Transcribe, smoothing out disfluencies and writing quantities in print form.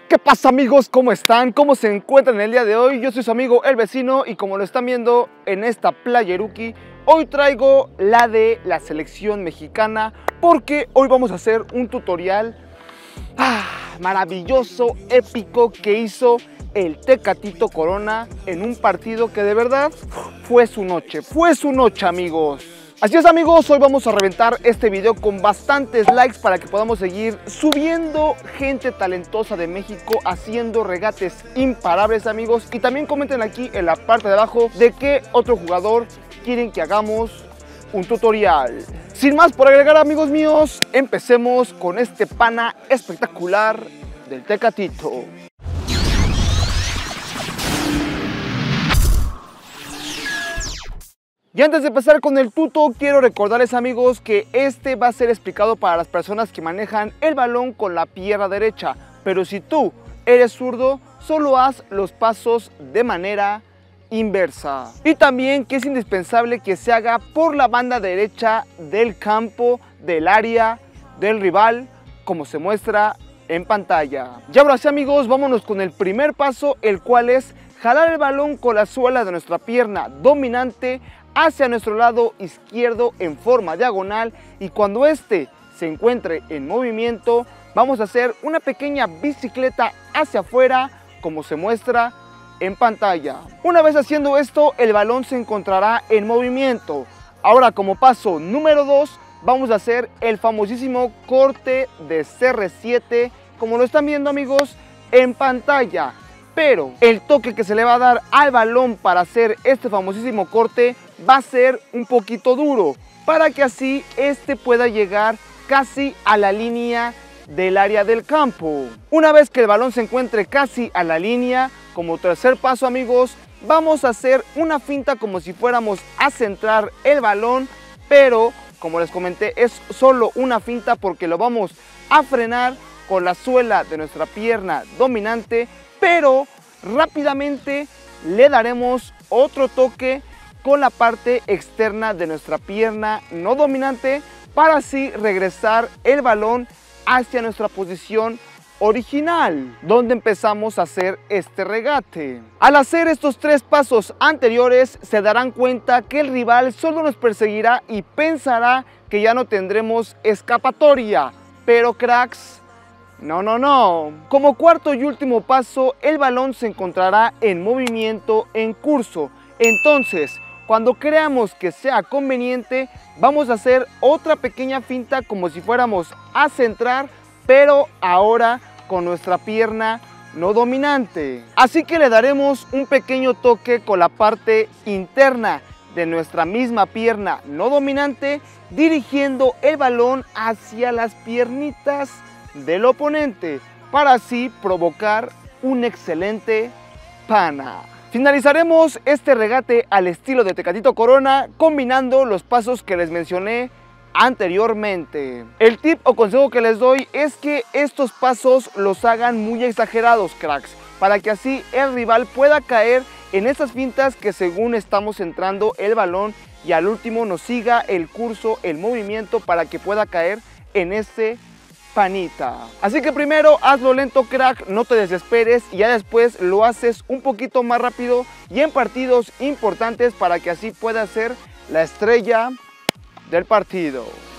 ¿Qué pasa, amigos? ¿Cómo están? ¿Cómo se encuentran el día de hoy? Yo soy su amigo El Vecino y como lo están viendo en esta playeruki, hoy traigo la de la selección mexicana porque hoy vamos a hacer un tutorial maravilloso, épico que hizo el Tecatito Corona en un partido que de verdad fue su noche, amigos. Así es, amigos, hoy vamos a reventar este video con bastantes likes para que podamos seguir subiendo gente talentosa de México haciendo regates imparables, amigos. Y también comenten aquí en la parte de abajo de qué otro jugador quieren que hagamos un tutorial. Sin más por agregar, amigos míos, empecemos con este pana espectacular del Tecatito. Y antes de empezar con el tuto, quiero recordarles, amigos, que este va a ser explicado para las personas que manejan el balón con la pierna derecha. Pero si tú eres zurdo, solo haz los pasos de manera inversa. Y también que es indispensable que se haga por la banda derecha del campo, del área, del rival, como se muestra en pantalla. Y ahora sí, amigos, vámonos con el primer paso, el cual es jalar el balón con la suela de nuestra pierna dominante hacia nuestro lado izquierdo en forma diagonal, y cuando este se encuentre en movimiento vamos a hacer una pequeña bicicleta hacia afuera como se muestra en pantalla. Una vez haciendo esto, el balón se encontrará en movimiento. Ahora, como paso número 2, vamos a hacer el famosísimo corte de CR7 como lo están viendo, amigos, en pantalla. Pero el toque que se le va a dar al balón para hacer este famosísimo corte va a ser un poquito duro, para que así este pueda llegar casi a la línea del área del campo. Una vez que el balón se encuentre casi a la línea, como tercer paso, amigos, vamos a hacer una finta como si fuéramos a centrar el balón, pero como les comenté es solo una finta porque lo vamos a frenar con la suela de nuestra pierna dominante, pero rápidamente le daremos otro toque con la parte externa de nuestra pierna no dominante para así regresar el balón hacia nuestra posición original, donde empezamos a hacer este regate. Al hacer estos tres pasos anteriores se darán cuenta que el rival solo nos perseguirá y pensará que ya no tendremos escapatoria, pero cracks, no. Como cuarto y último paso, el balón se encontrará en movimiento en curso. Entonces, cuando creamos que sea conveniente, vamos a hacer otra pequeña finta como si fuéramos a centrar, pero ahora con nuestra pierna no dominante. Así que le daremos un pequeño toque con la parte interna de nuestra misma pierna no dominante, dirigiendo el balón hacia las piernitas del oponente para así provocar un excelente pana. Finalizaremos este regate al estilo de Tecatito Corona combinando los pasos que les mencioné anteriormente. El tip o consejo que les doy es que estos pasos los hagan muy exagerados, cracks, para que así el rival pueda caer en estas fintas que según estamos centrando el balón y al último nos siga el curso, el movimiento para que pueda caer en ese panita. Así que primero hazlo lento, crack, no te desesperes, y ya después lo haces un poquito más rápido y en partidos importantes para que así pueda ser la estrella del partido.